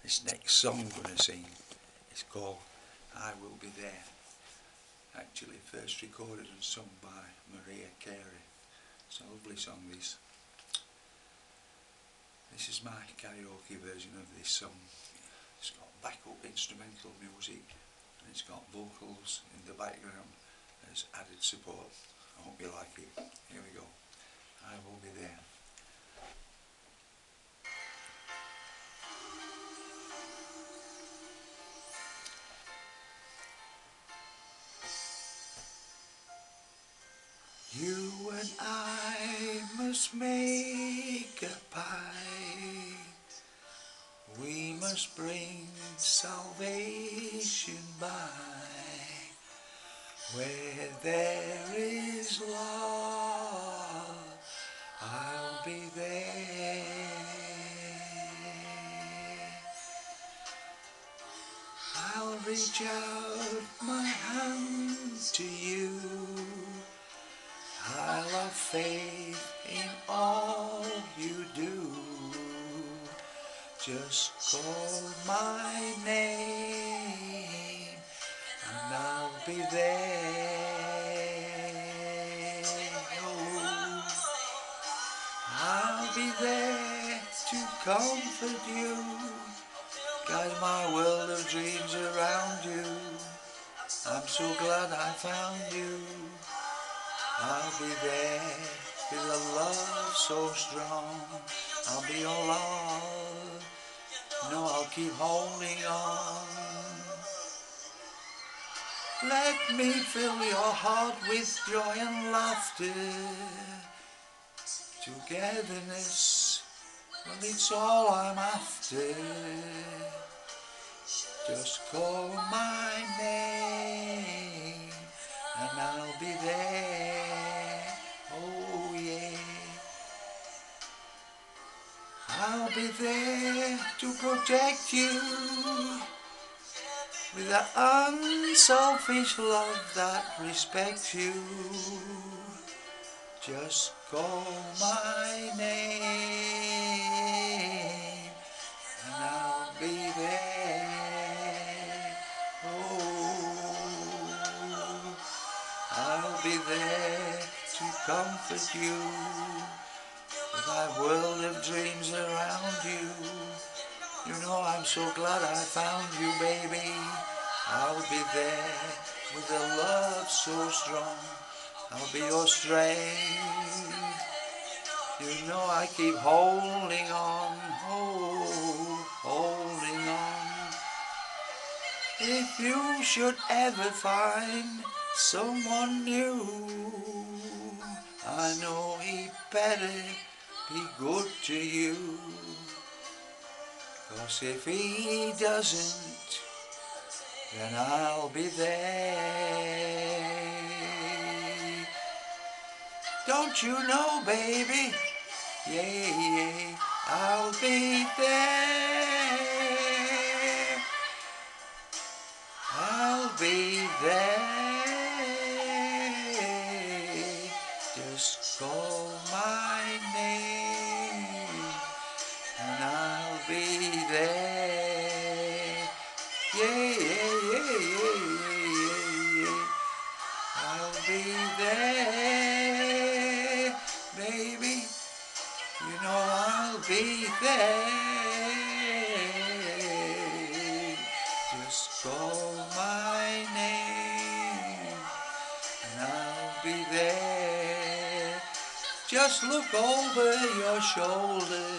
This next song I'm going to sing is called I Will Be There. Actually first recorded and sung by Mariah Carey. It's a lovely song this. This is my karaoke version of this song. It's got backup instrumental music and it's got vocals in the background as added support. I hope you like it. Here we go. I Will Be There. You and I must make a pie. We must bring salvation by. Where there is love, I'll be there. I'll reach out my hand to you. I'll have faith in all you do. Just call my name and I'll be there. Oh, I'll be there to comfort you, guide my world of dreams around you. I'm so glad I found you. I'll be there with a love so strong. I'll be your love. No, I'll keep holding on. Let me fill your heart with joy and laughter. Togetherness, well, it's all I'm after. Just call my name and I'll be there. Oh yeah. I'll be there to protect you with that unselfish love that respects you. Just call my name and I'll be there. Oh, I'll be there to comfort you. My world of dreams around you. You know I'm so glad I found you, baby. I'll be there with a love so strong. I'll be your strength. You know I keep holding on, oh, holding on. If you should ever find someone new, I know he better be good to you. 'Cause if he doesn't, then I'll be there. Don't you know, baby? Yeah, yeah, I'll be there. I'll be there. Just call my name and I'll be there. Yeah, yeah, yeah, yeah, yeah, yeah. I'll be there, baby. You know I'll be there. Just call my name and I'll be there. Just look over your shoulder.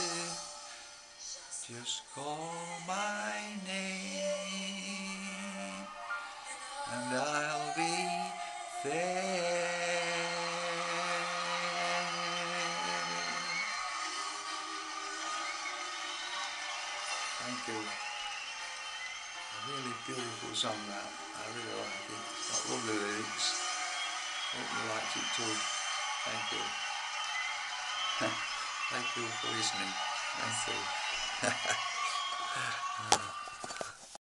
Just call my name and I'll be there. Thank you. A really beautiful song that. I really like it. It's got lovely lyrics. Hope you liked it too. Thank you. Thank you for listening. Thank you.